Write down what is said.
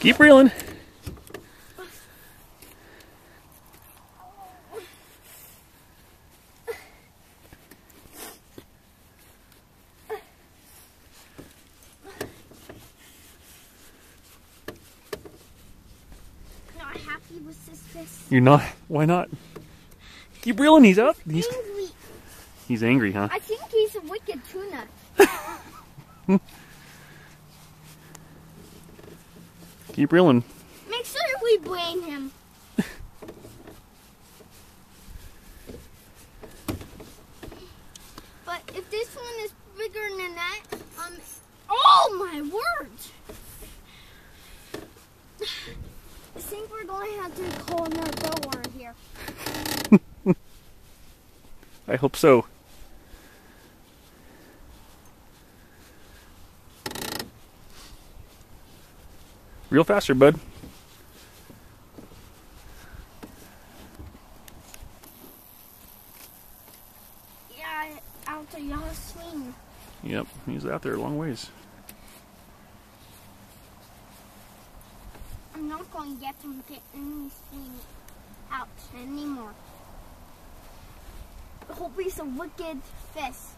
Keep reeling. Not happy with this fish. You're not? Why not? Keep reeling. He's up. Angry. He's angry, huh? I think he's a wicked tuna. Keep reeling. Make sure we blame him. But if this one is bigger than that, oh my word! I think we're going to have to call another boat on here. I hope so. Reel faster, bud. Yeah, out to y'all swing. Yep, he's out there a long ways. I'm not going to get him to get any swing out anymore. I hope he's a wicked fish.